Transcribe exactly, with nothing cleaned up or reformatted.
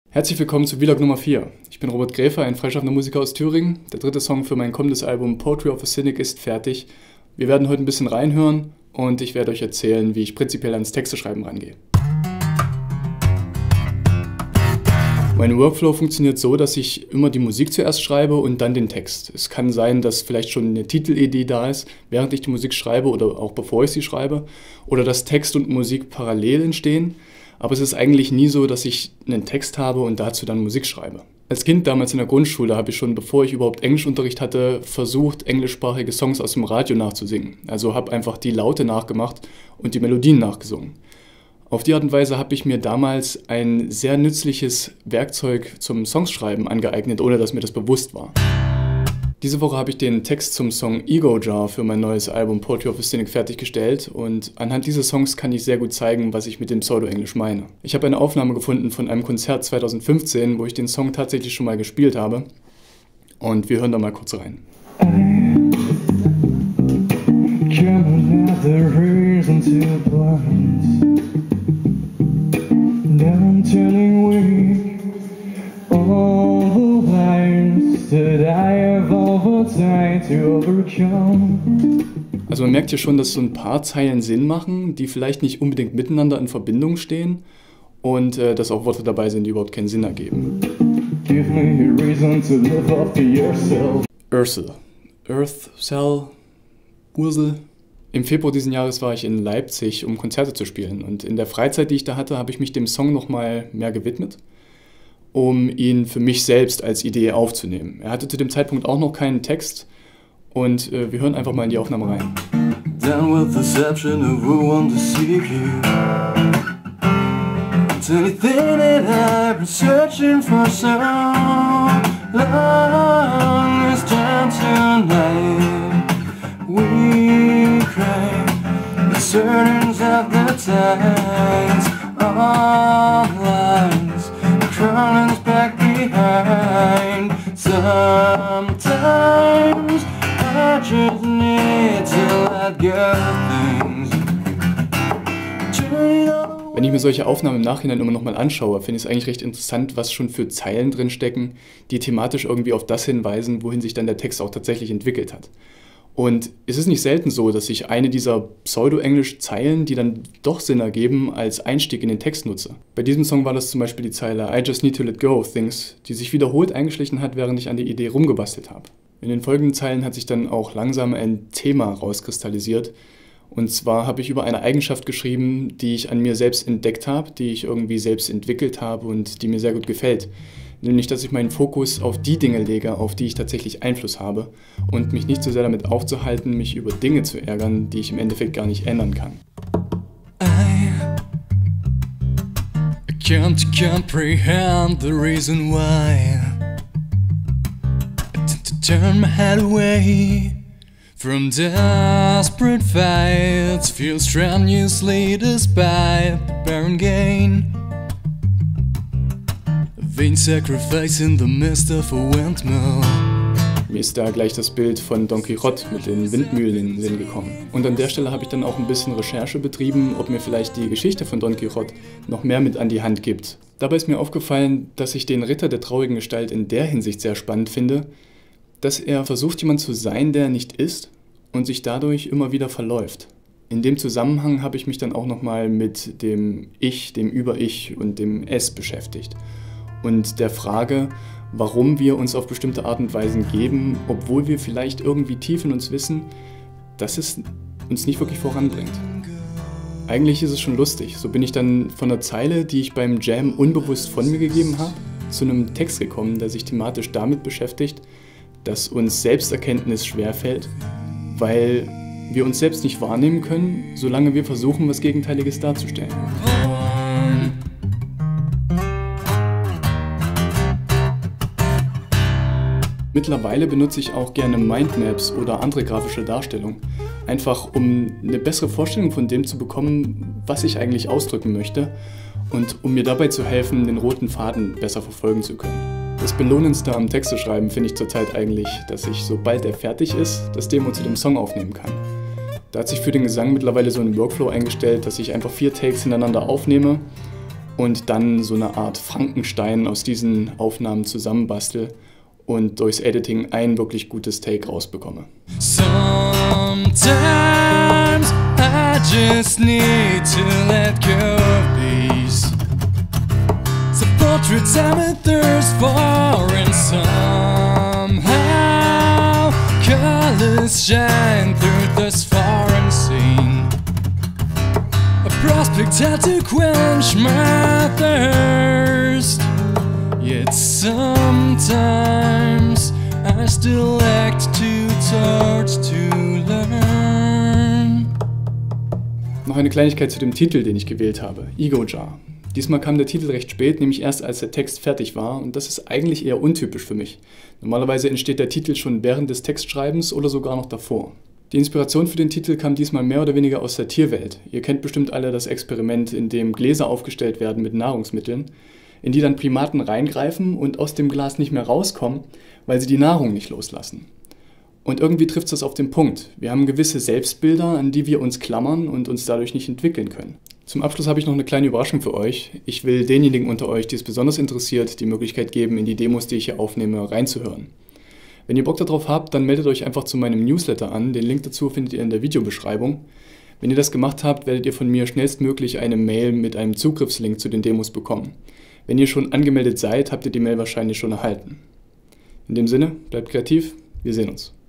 Herzlich willkommen zu Vlog Nummer vier. Ich bin Robert Gräfer, ein freischaffender Musiker aus Thüringen. Der dritte Song für mein kommendes Album Poetry of a Cynic ist fertig. Wir werden heute ein bisschen reinhören und ich werde euch erzählen, wie ich prinzipiell ans Texteschreiben rangehe. Mein Workflow funktioniert so, dass ich immer die Musik zuerst schreibe und dann den Text. Es kann sein, dass vielleicht schon eine Titelidee da ist, während ich die Musik schreibe oder auch bevor ich sie schreibe. Oder dass Text und Musik parallel entstehen. Aber es ist eigentlich nie so, dass ich einen Text habe und dazu dann Musik schreibe. Als Kind damals in der Grundschule habe ich schon, bevor ich überhaupt Englischunterricht hatte, versucht, englischsprachige Songs aus dem Radio nachzusingen. Also habe einfach die Laute nachgemacht und die Melodien nachgesungen. Auf die Art und Weise habe ich mir damals ein sehr nützliches Werkzeug zum Songschreiben angeeignet, ohne dass mir das bewusst war. Diese Woche habe ich den Text zum Song Ego Jar für mein neues Album Poetry of a Cynic fertiggestellt und anhand dieses Songs kann ich sehr gut zeigen, was ich mit dem Pseudo-Englisch meine. Ich habe eine Aufnahme gefunden von einem Konzert zweitausendfünfzehn, wo ich den Song tatsächlich schon mal gespielt habe und wir hören da mal kurz rein. I'm turning weak, all the lies that I have over time to overcome. Also man merkt hier schon, dass so ein paar Zeilen Sinn machen, die vielleicht nicht unbedingt miteinander in Verbindung stehen und äh, dass auch Worte dabei sind, die überhaupt keinen Sinn ergeben. Give me a reason to live off the yourself. Ursel. Earth Cell. Ursel. Im Februar diesen Jahres war ich in Leipzig, um Konzerte zu spielen. Und in der Freizeit, die ich da hatte, habe ich mich dem Song nochmal mehr gewidmet, um ihn für mich selbst als Idee aufzunehmen. Er hatte zu dem Zeitpunkt auch noch keinen Text und äh, wir hören einfach mal in die Aufnahme rein. Down with deception of who want to seek you. It's anything that I've been searching for so long is down tonight. We cry the certains of the tides, all lines, crawling back behind. Sometimes I just need to let go of things. Wenn ich mir solche Aufnahmen im Nachhinein immer nochmal anschaue, finde ich es eigentlich recht interessant, was schon für Zeilen drin stecken, die thematisch irgendwie auf das hinweisen, wohin sich dann der Text auch tatsächlich entwickelt hat. Und es ist nicht selten so, dass ich eine dieser Pseudo-Englisch-Zeilen, die dann doch Sinn ergeben, als Einstieg in den Text nutze. Bei diesem Song war das zum Beispiel die Zeile I just need to let go of things, die sich wiederholt eingeschlichen hat, während ich an die Idee rumgebastelt habe. In den folgenden Zeilen hat sich dann auch langsam ein Thema rauskristallisiert. Und zwar habe ich über eine Eigenschaft geschrieben, die ich an mir selbst entdeckt habe, die ich irgendwie selbst entwickelt habe und die mir sehr gut gefällt. Nämlich, dass ich meinen Fokus auf die Dinge lege, auf die ich tatsächlich Einfluss habe und mich nicht so sehr damit aufzuhalten, mich über Dinge zu ärgern, die ich im Endeffekt gar nicht ändern kann. I can't comprehend the reason why I tend to turn my head away from desperate fights, feel strenuously despite the barren gain. Sacrifice in the midst of a windmill. Mir ist da gleich das Bild von Don Quixote mit den Windmühlen in den Sinn gekommen. Und an der Stelle habe ich dann auch ein bisschen Recherche betrieben, ob mir vielleicht die Geschichte von Don Quixote noch mehr mit an die Hand gibt. Dabei ist mir aufgefallen, dass ich den Ritter der traurigen Gestalt in der Hinsicht sehr spannend finde, dass er versucht, jemand zu sein, der er nicht ist und sich dadurch immer wieder verläuft. In dem Zusammenhang habe ich mich dann auch nochmal mit dem Ich, dem Über-Ich und dem Es beschäftigt. Und der Frage, warum wir uns auf bestimmte Art und Weisen geben, obwohl wir vielleicht irgendwie tief in uns wissen, dass es uns nicht wirklich voranbringt. Eigentlich ist es schon lustig. So bin ich dann von einer Zeile, die ich beim Jam unbewusst von mir gegeben habe, zu einem Text gekommen, der sich thematisch damit beschäftigt, dass uns Selbsterkenntnis schwerfällt, weil wir uns selbst nicht wahrnehmen können, solange wir versuchen, was Gegenteiliges darzustellen. Mittlerweile benutze ich auch gerne Mindmaps oder andere grafische Darstellungen, einfach um eine bessere Vorstellung von dem zu bekommen, was ich eigentlich ausdrücken möchte und um mir dabei zu helfen, den roten Faden besser verfolgen zu können. Das Belohnendste am Texte schreiben finde ich zurzeit eigentlich, dass ich, sobald er fertig ist, das Demo zu dem Song aufnehmen kann. Da hat sich für den Gesang mittlerweile so ein Workflow eingestellt, dass ich einfach vier Takes hintereinander aufnehme und dann so eine Art Frankenstein aus diesen Aufnahmen zusammenbastel und durchs Editing ein wirklich gutes Take rausbekomme. Sometimes I just need to let go of these. The portraits I'm a thirst for, and somehow colors shine through this foreign scene. A prospect had to quench my thirst, yet sometimes I still act too tired to learn. Noch eine Kleinigkeit zu dem Titel, den ich gewählt habe, Ego Jar. Diesmal kam der Titel recht spät, nämlich erst als der Text fertig war, und das ist eigentlich eher untypisch für mich. Normalerweise entsteht der Titel schon während des Textschreibens oder sogar noch davor. Die Inspiration für den Titel kam diesmal mehr oder weniger aus der Tierwelt. Ihr kennt bestimmt alle das Experiment, in dem Gläser aufgestellt werden mit Nahrungsmitteln, in die dann Primaten reingreifen und aus dem Glas nicht mehr rauskommen, weil sie die Nahrung nicht loslassen. Und irgendwie trifft es das auf den Punkt. Wir haben gewisse Selbstbilder, an die wir uns klammern und uns dadurch nicht entwickeln können. Zum Abschluss habe ich noch eine kleine Überraschung für euch. Ich will denjenigen unter euch, die es besonders interessiert, die Möglichkeit geben, in die Demos, die ich hier aufnehme, reinzuhören. Wenn ihr Bock darauf habt, dann meldet euch einfach zu meinem Newsletter an. Den Link dazu findet ihr in der Videobeschreibung. Wenn ihr das gemacht habt, werdet ihr von mir schnellstmöglich eine Mail mit einem Zugriffslink zu den Demos bekommen. Wenn ihr schon angemeldet seid, habt ihr die Mail wahrscheinlich schon erhalten. In dem Sinne, bleibt kreativ, wir sehen uns.